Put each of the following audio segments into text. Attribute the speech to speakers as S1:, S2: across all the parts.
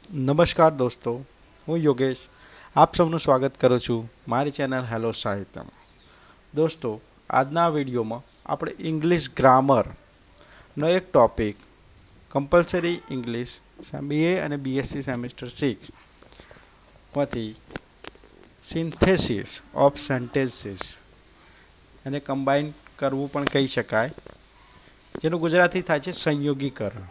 S1: નમસ્કાર દોસ્તો, હું યોગેશ આપ સૌનું સ્વાગત કરું છું મારી ચેનલ હેલો સાહિત્યમાં. દોસ્તો, આજના વિડીયોમાં આપણે ઇંગ્લિશ ગ્રામરનો એક ટોપિક કમ્પલસરી ઇંગ્લિશ બીએ અને બીએસસી સેમિસ્ટર 6 માંથી સિન્થેસિસ ઓફ સેન્ટેન્સીસ એને કમ્બાઈન કરવું પણ કહી શકાય, જેનું ગુજરાતી થાય છે સંયોગીકરણ.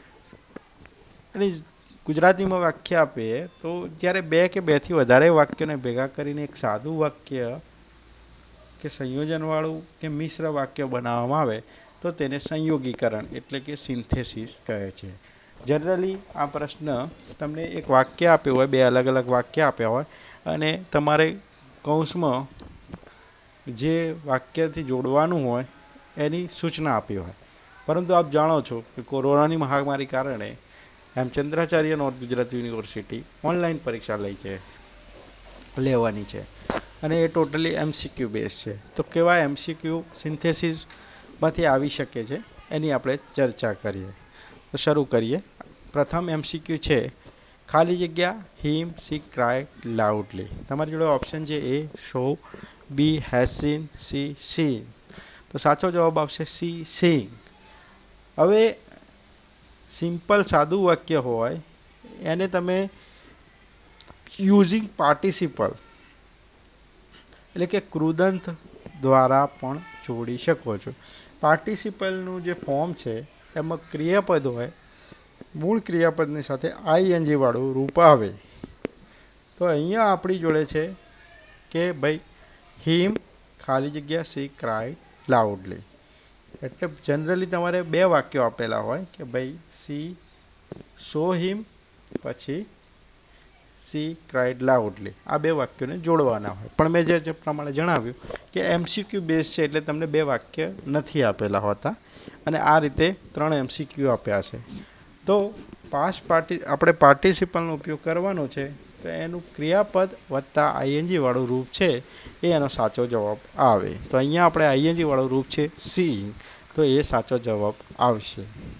S1: અને ગુજરાતીમાં વાક્ય આપીએ તો જ્યારે બે કે બેથી વધારે વાક્યોને ભેગા કરીને એક સાદું વાક્ય કે સંયોજનવાળું કે મિશ્ર વાક્ય બનાવવામાં આવે તો તેને સંયોગીકરણ એટલે કે સિન્થેસિસ કહે છે. જનરલી આ પ્રશ્ન તમને એક વાક્ય આપ્યું હોય, બે અલગ અલગ વાક્ય આપ્યા હોય અને તમારે કૌંસમાં જે વાક્યથી જોડવાનું હોય એની સૂચના આપી હોય. પરંતુ આપ જાણો છો કે કોરોનાની મહામારી કારણે Hemchandracharya North Gujarat University online પરીક્ષા લેવાની છે અને એ ટોટલી એમસીક્યુ બેઝ છે. તો કેવા એમસીક્યુ સિન્થેસિસમાંથી આવી શકે છે એની આપણે ચર્ચા કરીએ. તો શરૂ કરીએ. પ્રથમ એમસીક્યુ છે ખાલી જગ્યા હિમ સી ક્રાઇડ લાઉડલી. તમારી જોડે ઓપ્શન છે A saw, B has seen, C seen. તો સાચો જવાબ આવશે સી સીંગ. હવે સિમ્પલ સાદું વાક્ય હોય એને તમે યુઝિંગ પાર્ટિસિપલ એટલે કે કૃદંત દ્વારા પણ જોડી શકો છો. પાર્ટિસિપલનું જે ફોર્મ છે એમાં ક્રિયાપદ હોય, મૂળ ક્રિયાપદની સાથે આઈએનજી વાળું રૂપ આવે. તો અહીંયા આપણી જોડે છે કે ભાઈ હિમ ખાલી જગ્યા સી ક્રાઇડ લાઉડલી. એટલે જનરલી તમારે બે વાક્યો આપેલા હોય કે ભાઈ સી સો હિમ પછી સી ક્રાઇડ લાઉડલી. આ બે વાક્યોને જોડવાના હોય. પણ મેં જે પ્રમાણે જણાવ્યું કે એમસીક્યુ બેઝ છે એટલે તમને બે વાક્ય નથી આપેલા હોતા અને આ રીતે 3 એમસીક્યુ આપ્યા છે. તો આપણે પાર્ટિસિપલનો ઉપયોગ કરવાનો છે તો એનું ક્રિયાપદ વત્તા આઈએનજી વાળું રૂપ છે એ એનો સાચો જવાબ આવે. તો અહીંયા આપણે આઈએનજી વાળું રૂપ છે સીઈંગ, તો એ સાચો જવાબ આવશે.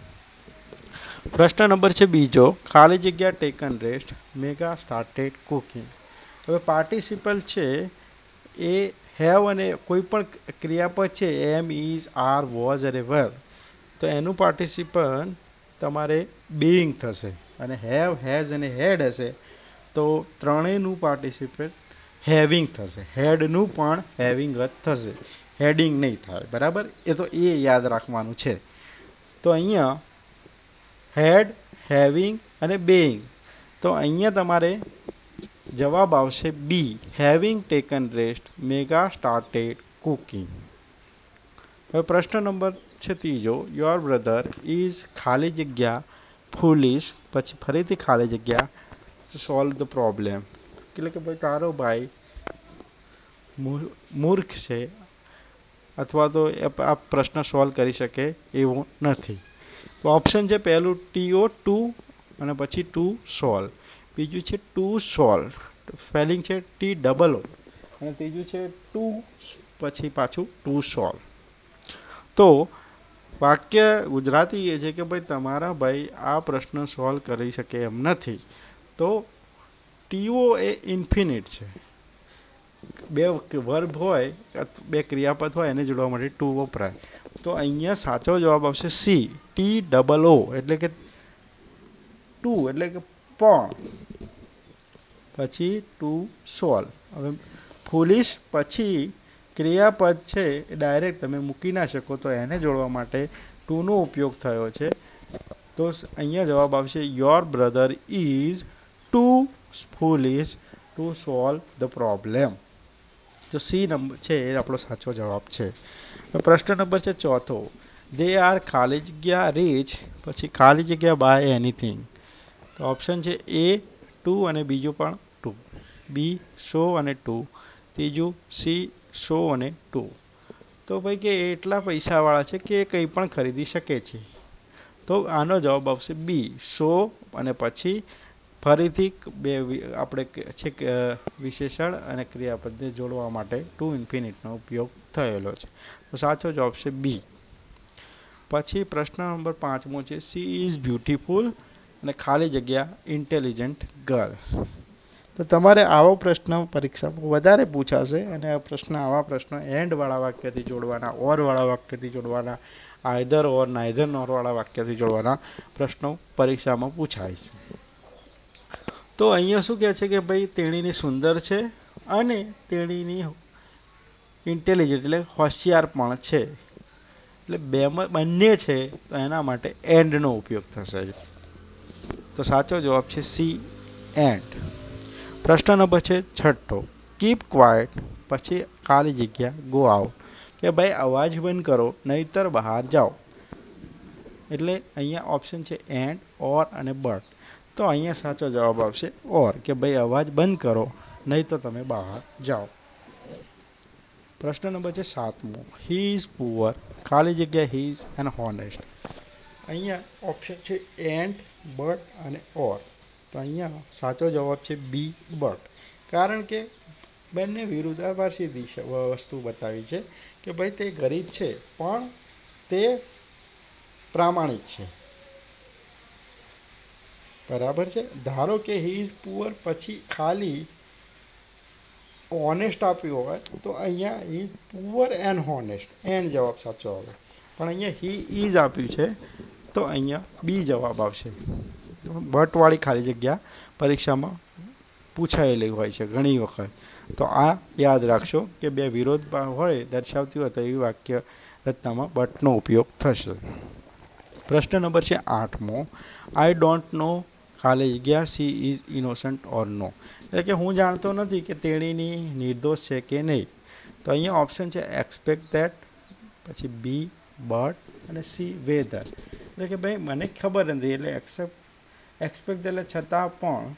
S1: પ્રશ્ન નંબર છે બીજો, ખાલી જગ્યા taken rest Megha started cooking. હવે પાર્ટિસિપલ છે એ હેવ અને કોઈ પણ ક્રિયાપદ છે એમ, ઇઝ, આર, વોઝ અને વર, તો એનું પાર્ટિસિપલ તમારે બીઈંગ થશે. અને હેવ, હેઝ અને હેડ હશે તો ત્રણેયનું પાર્ટિસિપેટ હેવિંગ થશે. હેડનું પણ હેવિંગ જ થશે, હેડિંગ નહીં થાય. બરાબર, એ તો એ યાદ રાખવાનું છે. તો અહીંયા હેડ, હેવિંગ અને બેઇંગ. તો અહીંયા તમારે જવાબ આવશે B, having taken rest Megha started cooking. હવે પ્રશ્ન નંબર છે ત્રીજો, યોર બ્રધર ઇઝ ખાલી જગ્યા ફૂલિશ પછી ફરીથી ખાલી જગ્યા સોલ્વ ધ પ્રોબ્લેમ. એટલે કે ભાઈ તારો ભાઈ મૂર્ખ છે અથવા તો આ પ્રશ્ન સોલ્વ કરી શકે એવું નથી. તો ઓપ્શન છે પહેલું ટીઓ ટુ અને પછી ટુ સોલ્વ, બીજું છે ટુ સોલ્વ, સ્પેલિંગ છે ટી ડબલ ઓ, અને ત્રીજું છે ટુ પછી પાછું ટુ સોલ્વ. તો વાક્ય ગુજરાતી એ છે કે ભાઈ તમારા ભાઈ આ પ્રશ્ન સોલ્વ કરી શકે એમ નથી. તો ટીઓ એ ઇન્ફિનિટ છે. બે વર્બ હોય, બે ક્રિયાપદ હોય એને જોડવા માટે ટુ વપરાય. તો અહીંયા સાચો જવાબ આવશે સી, ટી ડબલ ઓ એટલે કે ટુ એટલે કે પણ પછી ટુ સોલ્વ. હવે ફૂલિશ પછી ક્રિયાપદ છે એ ડાયરેક્ટ તમે મૂકી ના શકો, તો એને જોડવા માટે ટુનો ઉપયોગ થયો છે. તો અહીંયા જવાબ આવશે your brother is too foolish to solve the problem. તો સી નંબર છે એ આપણો સાચો જવાબ છે. પ્રશ્ન નંબર છે ચોથો, દે આર ખાલી જગ્યા રીચ પછી ખાલી જગ્યા બાય એનીથિંગ. તો ઓપ્શન છે એ ટુ અને બીજું પણ ટુ, બી સો અને ટુ, ત્રીજું સી સો અને ટુ. તો ભાઈ કે એટલા પૈસાવાળા છે કે એ કંઈ પણ ખરીદી શકે છે. તો આનો જવાબ આવશે બી, સો અને પછી ફરીથી બે આપણે છે વિશેષણ અને ક્રિયાપદને જોડવા માટે ટુ ઇન્ફિનિટનો ઉપયોગ થયેલો છે. તો સાચો જવાબ છે બી. પછી પ્રશ્ન નંબર 5મો છે સી ઇઝ બ્યુટીફુલ અને ખાલી જગ્યા ઇન્ટેલિજન્ટ ગર્લ. તો તમારે આવો પ્રશ્ન પરીક્ષામાં વધારે પૂછાશે અને આ પ્રશ્ન આવા પ્રશ્નો એન્ડવાળા વાક્યથી જોડવાના, ઓરવાળા વાક્યથી જોડવાના, આઈધર ઓર નાઈધર નોરવાળા વાક્યથી જોડવાના પ્રશ્નો પરીક્ષામાં પૂછાય છે. તો અહીંયા શું કહે છે કે ભાઈ તેણીની સુંદર છે અને તેણીની ઇન્ટેલિજન્ટ એટલે હોશિયાર પણ છે, એટલે બંને છે, તો એના માટે એન્ડનો ઉપયોગ થશે. તો સાચો જવાબ છે સી, એન્ડ. પ્રશ્ન નંબર છે 6. કીપ ક્વાઇટ પછી ખાલી જગ્યા ગો આઉટ, કે ભાઈ અવાજ બંધ કરો નહીતર બહાર જાઓ. એટલે અહીંયા ઓપ્શન છે એન્ડ, ઓર અને બટ. તો અહીંયા સાચો જવાબ આવશે ઓર, કે ભાઈ અવાજ બંધ કરો નહીં તો તમે બહાર જાઓ. પ્રશ્ન નંબર છે 7. હી ઇઝ પુઅર ખાલી જગ્યા હી ઇઝ એન્ડ હોનેસ્ટ. અહીંયા ઓપ્શન છે એન્ડ, બટ અને ઓર. તો અહીંયા સાચો જવાબ છે બી, બટ. કારણ કે બંને વિરુદ્ધાભાસી વસ્તુ બતાવી છે કે ભાઈ તે ગરીબ છે પણ તે પ્રામાણિક છે. બરાબર છે. ધારો કે હી ઇઝ પુઅર પછી ખાલી ઓનેસ્ટ આપ્યું હોય તો અહીંયા he is poor and honest, and જવાબ સાચો આવે. પણ અહીંયા હી ઇઝ આપ્યું છે તો અહીંયા બી જવાબ આવશે. બટવાળી ખાલી જગ્યા પરીક્ષામાં પૂછાયેલી હોય છે ઘણી વખત. તો આ યાદ રાખશો કે બે વિરોધ હોય દર્શાવતી હોય તો એવી વાક્ય રચનામાં બટનો ઉપયોગ થશે. પ્રશ્ન નંબર છે 8. આઈ ડોન્ટ નો ખાલી જગ્યા she is innocent or no. એટલે કે હું જાણતો નથી કે તેણીની નિર્દોષ છે કે નહીં. તો અહીંયા ઓપ્શન છે એક્સપેક્ટ ધેટ, પછી બી બટ અને સી વેધર. એટલે કે ભાઈ મને ખબર નથી, એટલે એક્સપેક્ટ એટલે છતાં પણ,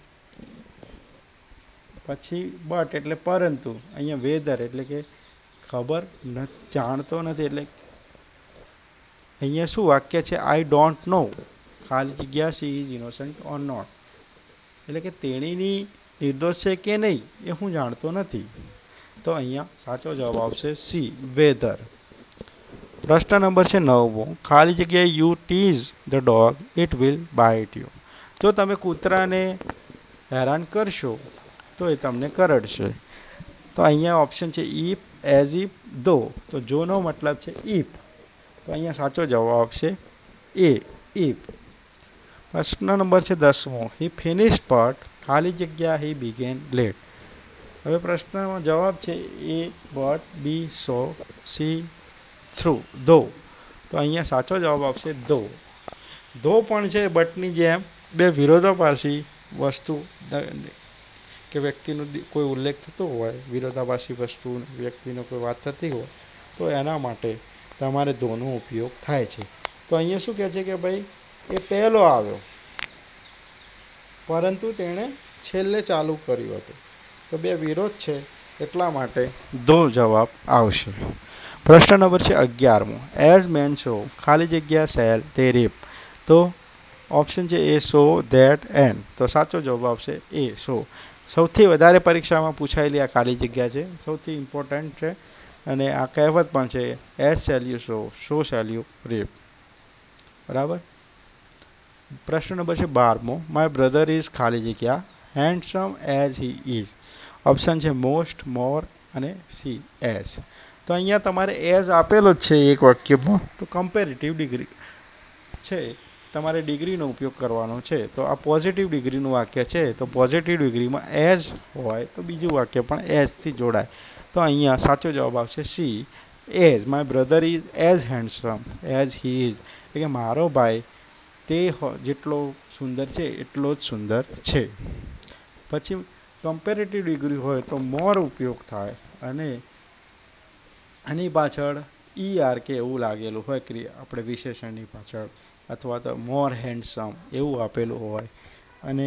S1: પછી બટ એટલે પરંતુ, અહીંયા વેધર એટલે કે ખબર જાણતો નથી. એટલે અહીંયા શું વાક્ય છે આઈ ડોન્ટ નો ખાલી જગ્યા she is innocent or not. એટલે કે તેણીની નિર્દોષ છે કે નહીં એ હું જાણતો નથી. તો અહીંયા સાચો જવાબ આવશે સી, વેધર. પ્રશ્ન નંબર છે 9. ખાલી જગ્યાએ you tease the dog it will bite you. જો તમે કૂતરાને હેરાન કરશો તો એ તમને કરડશે. તો અહીંયા ઓપ્શન છે ઇફ, એઝ ઇફ, ધો. તો જોનો મતલબ છે ઇફ. તો અહીંયા સાચો જવાબ આવશે એ, ઇફ. પ્રશ્ન નંબર છે 10. હી ફિનિશ્ડ બટ ખાલી જગ્યા હી બિગેન લેટ. હવે પ્રશ્નનો જવાબ છે A but, B so, C through, though. તો અહીંયા સાચો જવાબ આવશે ધો. ધો પણ છે બટની જેમ બે વિરોધાભાસી વસ્તુ કે વ્યક્તિનો કોઈ ઉલ્લેખ થતો હોય, વિરોધાભાસી વસ્તુ વ્યક્તિનો કોઈ વાત થતી હોય તો એના માટે તમારે ધોનો ઉપયોગ થાય છે. તો અહીંયા શું કહે છે કે ભાઈ એ પહેલો આવ્યો પરંતુ તેણે છેલ્લે ચાલુ કર્યું હતું. તો બે વિરોધ છે એટલા માટે ધો જવાબ આવશે. પ્રશ્ન નંબર છે 11. એઝ મેન શો ખાલી જગ્યા સેલ તે રેપ. તો ઓપ્શન છે એ સો, ધેટ, એન્ડ. તો સાચો જવાબ આવશે એ સો. સૌથી વધારે પરીક્ષામાં પૂછાયેલી આ ખાલી જગ્યા છે, સૌથી ઇમ્પોર્ટન્ટ છે અને આ કહેવત પણ છે as shall you sow shall you reap. બરાબર. પ્રશ્ન નંબર છે 12. માય બ્રધર ઇઝ ખાલી જગ્યા handsome as he is. Option છે મોસ્ટ, મોર અને સી એઝ. તો અહીંયા તમારે એઝ આપેલો જ છે એક વાક્યમાં, તો કમ્પેરેટિવ ડિગ્રી છે, તમારે ડિગ્રીનો ઉપયોગ કરવાનો છે. તો આ પોઝિટિવ ડિગ્રીનું વાક્ય છે, તો પોઝિટિવ ડિગ્રીમાં એઝ હોય તો બીજું વાક્ય પણ એઝથી જોડાય. તો અહીંયા સાચો જવાબ આવશે C, as. My brother is as handsome as he is. એટલે કે મારો ભાઈ તે જેટલો સુંદર છે એટલો જ સુંદર છે. પછી કમ્પેરેટિવ ડિગ્રી હોય તો મોર ઉપયોગ થાય અને આની પાછળ ER કે એવું લાગેલું હોય આપણે વિશેષણની પાછળ, અથવા તો મોર હેન્ડસમ એવું આપેલું હોય. અને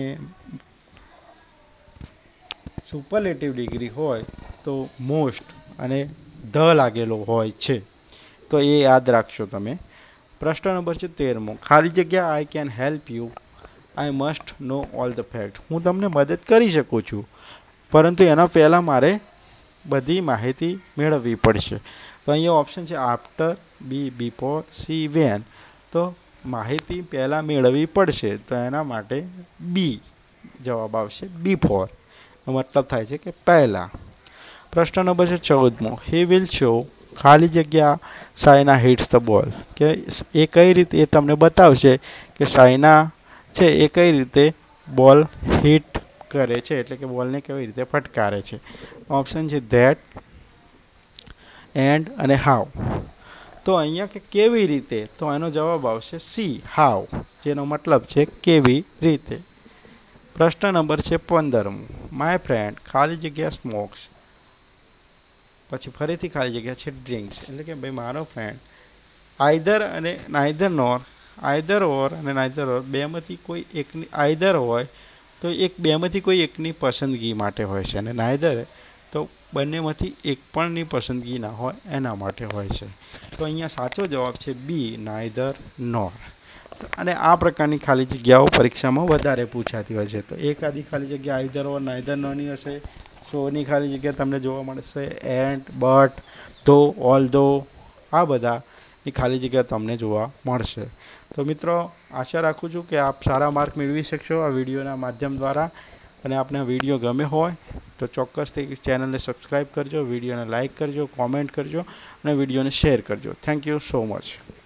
S1: સુપરલેટિવ ડિગ્રી હોય તો મોસ્ટ અને ધ લાગેલો હોય છે. તો એ યાદ રાખશો તમે. પ્રશ્ન નંબર છે 13. ખાલી જગ્યા I can help you I must know all the fact. હું તમને મદદ કરી શકું છું પરંતુ એના પહેલાં મારે બધી માહિતી મેળવવી પડશે. તો અહીંયા ઓપ્શન છે after, B before, C when. તો માહિતી પહેલાં મેળવવી પડશે તો એના માટે બી જવાબ આવશે બિફોર. મતલબ થાય છે કે પહેલાં. પ્રશ્ન નંબર છે 14મો. હી વિલ શો ખાલી જગ્યા સાયના હિટ્સ ધ બોલ. કે એ કઈ રીતે એ તમને બતાવશે કે સાયના છે એ કઈ રીતે બોલ હિટ કરે છે, એટલે કે બોલને કેવી રીતે ફટકારે છે. ઓપ્શન છે ધેટ, એન્ડ અને હાઉ. તો અહીંયા કે કેવી રીતે, તો એનો જવાબ આવશે સી હાઉ, જેનો મતલબ છે કેવી રીતે. પ્રશ્ન નંબર છે 15મો. માય ફ્રેન્ડ ખાલી જગ્યા સ્મોક્સ. પછી ફરીથી ખાલી જગ્યા છે ડ્રિંક્સ, એટલે કે ભાઈ મારો ફ્રેન્ડ આઈધર અને નાઈધર નોર, આઈધર ઓર અને નાઈધર ઓર બેમાંથી કોઈ એકની, આઈધર હોય તો બેમાંથી કોઈ એકની પસંદગી માટે હોય છે, અને નાઈધર તો બંનેમાંથી એક પણની પસંદગી ના હોય એના માટે હોય છે. તો અહીંયા સાચો જવાબ છે બી નાઈધર નોર. અને આ પ્રકારની ખાલી જગ્યાઓ પરીક્ષામાં વધારે પૂછાતી હોય છે. તો એકાદી ખાલી જગ્યા આઈધર ઓર નાઈધર નોરની હશે. શોની ખાલી જગ્યા તમને જોવા મળશે એન્ડ, બટ, ધો, ઓલ ધો, આ બધાની ખાલી જગ્યા તમને જોવા મળશે. તો મિત્રો આશા રાખું છું કે આપ સારા માર્ક મેળવી શકશો આ વિડીયોના માધ્યમ દ્વારા. અને આપને આ વિડીયો ગમે હોય તો ચોક્કસથી ચેનલને સબસ્ક્રાઈબ કરજો, વિડીયોને લાઇક કરજો, કોમેન્ટ કરજો અને વિડીયોને શેર કરજો. Thank you so much.